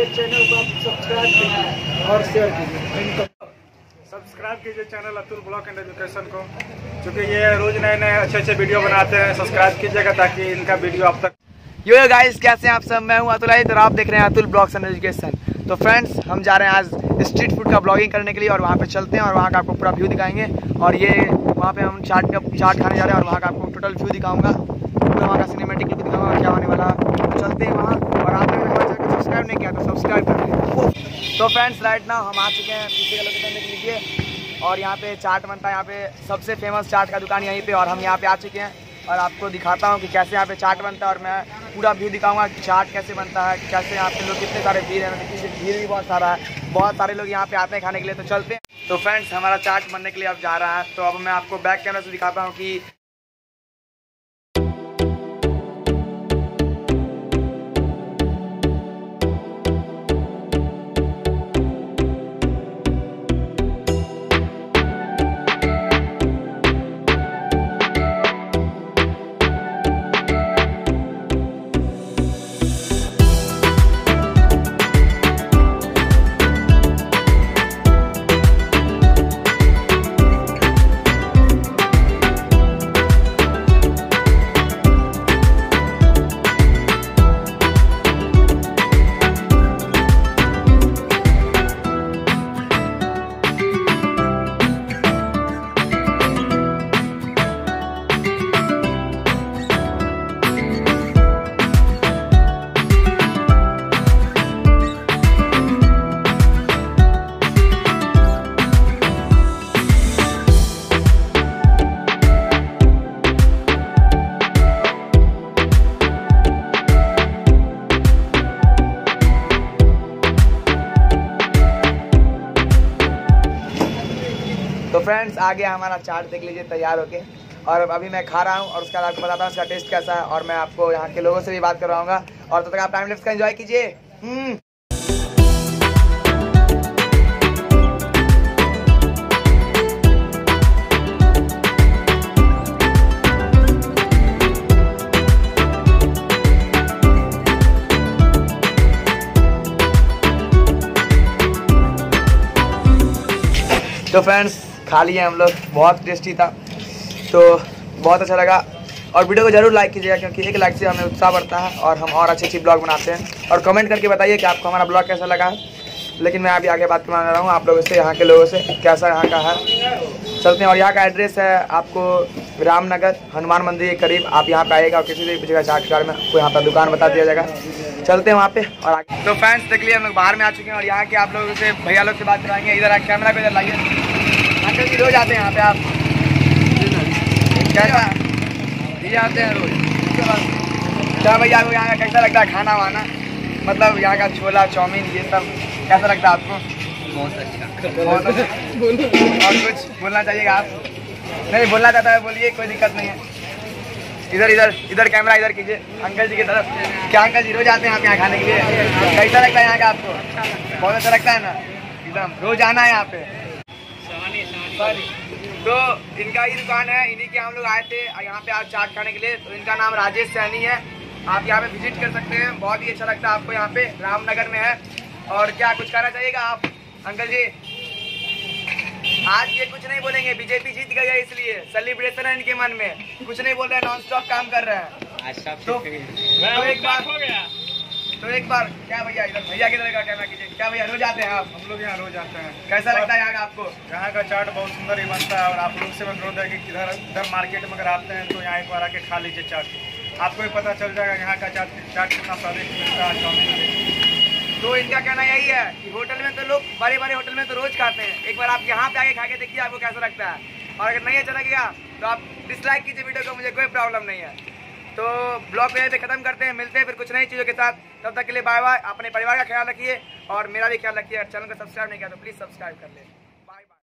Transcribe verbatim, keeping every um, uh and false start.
Channel को आप subscribe कीजिए और शेयर कीजिए। सब्सक्राइब कीजिए channel Atul blog and education को, क्योंकि ये रोज नए नए अच्छे अच्छे वीडियो बनाते हैं। सब्सक्राइब कीजिएगा ताकि इनका वीडियो आप तक। यो गाइस, कैसे हैं आप सब? मैं हूं अतुल और आप देख रहे हैं अतुल ब्लॉग्स एंड एजुकेशन। तो फ्रेंड्स, हम जा रहे हैं आज स्ट्रीट फूड का ब्लॉगिंग करने के लिए और वहाँ पे चलते हैं और वहाँ का आपको पूरा व्यू दिखाएंगे। और ये वहाँ पे हम चाट का चाट खाने जा रहे हैं और वहाँ का आपको टोटल व्यू दिखाऊंगा, पूरा वहाँ का सिनेमेटिक लुक दिखाऊंगा क्या होने वाला। तो चलते हैं वहाँ, और आपने हमारे चैनल को सब्सक्राइब नहीं किया तो सब्सक्राइब कर लीजिए। तो फ्रेंड्स, राइट नाउ हम आ चुके हैं, पीछे का लोकेशन देख लीजिए। और यहाँ पे चाट बनता है, यहाँ पे सबसे फेमस चाट का दुकान यहीं पे, और हम यहाँ पे आ चुके हैं और आपको दिखाता हूँ कि कैसे यहाँ पे चाट बनता है। और मैं पूरा व्यू दिखाऊंगा कि चाट कैसे बनता है, कैसे यहाँ पे लोग कितने सारे भीड़ है, भीड़ भी बहुत सारा है, बहुत सारे लोग यहाँ पे आते हैं खाने के लिए। तो चलते हैं। तो फ्रेंड्स, हमारा चाट बनने के लिए अब जा रहा है। तो अब मैं आपको बैक कैमरा से दिखाता हूँ कि तो फ्रेंड्स, आ गया हमारा चाट, देख लीजिए तैयार होके। और अभी मैं खा रहा हूँ और उसके बाद आपको बताता हूँ इसका टेस्ट कैसा है। और मैं आपको यहाँ के लोगों से भी बात करवाऊंगा। और तब तक आप टाइम लैप्स का एंजॉय कीजिए। तो फ्रेंड्स, खा लिए हम लोग, बहुत टेस्टी था, तो बहुत अच्छा लगा। और वीडियो को जरूर लाइक कीजिएगा, क्योंकि एक लाइक से हमें उत्साह बढ़ता है और हम और अच्छी अच्छी ब्लॉग बनाते हैं। और कमेंट करके बताइए कि आपको हमारा ब्लॉग कैसा लगा है। लेकिन मैं अभी आगे बात करवा रहा हूँ आप लोगों से, यहाँ के लोगों से कैसा यहाँ का है। चलते हैं। और यहाँ का एड्रेस है आपको रामनगर हनुमान मंदिर के करीब। आप यहाँ पे आइएगा और किसी भी पूछेगा चाट कार में, आपको यहाँ पर दुकान बता दिया जाएगा। चलते हैं वहाँ पे और आगे। तो फ्रेंड्स, देख लिए हम लोग बाहर में आ चुके हैं और यहाँ के आप लोगों से भैया लोग से बात कराएंगे। इधर कैमरा को इधर लाइए। अंकल जी, रोज आते हैं यहाँ पे आप? कैसा ये आते हैं रोज? क्या भैया आपको यहाँ का कैसा लगता है खाना वाना? मतलब यहाँ का छोला चाउमीन ये सब कैसा लगता है आपको? बहुत अच्छा, बहुत अच्छा। और कुछ बोलना चाहिएगा आप? नहीं बोलना चाहता है बोलिए, कोई दिक्कत नहीं है। इधर इधर इधर कैमरा इधर कीजिए अंकल जी की तरफ। क्या अंकल जी रोज आते हैं आप यहाँ खाने के लिए? कैसा लगता है यहाँ का आपको? बहुत अच्छा लगता है ना? एकदम रोज आना है यहाँ पे। तो इनका ही दुकान है, इन्हीं के हम लोग आए थे यहाँ पे आज चाट खाने के लिए। तो इनका नाम राजेश सैनी है। आप यहाँ पे विजिट कर सकते हैं, बहुत ही अच्छा लगता है आपको। यहाँ पे रामनगर में है। और क्या कुछ कहना चाहिएगा आप अंकल जी? आज ये कुछ नहीं बोलेंगे, बीजेपी जीत गई है इसलिए सेलिब्रेशन है इनके मन में, कुछ नहीं बोल रहे हैं, नॉन स्टॉप काम कर रहे हैं। तो, तो एक बार हो गया तो एक बार क्या भैया इधर भैया की तरह का कहना कीजिए। क्या भैया रोज आते हैं आप? हम लोग यहाँ रोज आते हैं। कैसा लगता है यहाँ का आपको? यहाँ का चाट बहुत सुंदर ही बनता है। और आप लोग से मैं अनुरोध है कि इधर इधर मार्केट में अगर आते हैं तो यहाँ एक बार आके खा लीजिए चाट। आपको भी पता चल जाएगा यहाँ का चाट चाट कितना स्वादिष्ट मिलता है, चाउमीन। तो इनका कहना यही है कि होटल में तो लोग बड़े बड़े होटल में तो रोज खाते हैं, एक बार आप यहाँ पे आके खा के देखिए आपको कैसा लगता है। और अगर नहीं अच्छा लगेगा तो आप डिसलाइक कीजिए वीडियो को, मुझे कोई प्रॉब्लम नहीं है। तो ब्लॉग को यहीं पे खत्म करते हैं, मिलते हैं फिर कुछ नई चीज़ों के साथ। तब तक के लिए बाय बाय। अपने परिवार का ख्याल रखिए और मेरा भी ख्याल रखिए। चैनल को सब्सक्राइब नहीं किया तो प्लीज़ सब्सक्राइब कर लें।